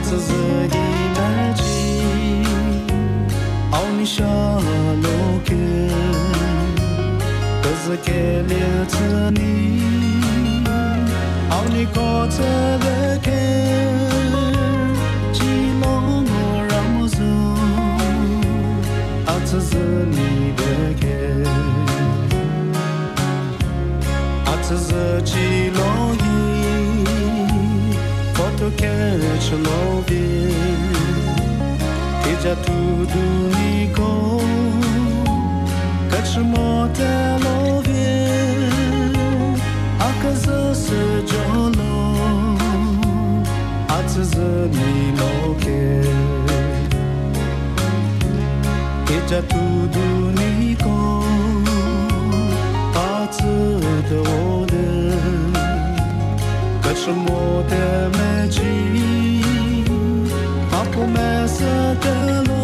子自己买起，奥尼小路根，可是给了子你，奥尼过着的根，基隆我让我走，奥子是你的根，奥子是基隆伊。To catch a love Tija tudo nico Catch a motel love Akaza se jolo Atza ni loke Tija tudo nico Atza de ode Catch a motel magic A promessa dela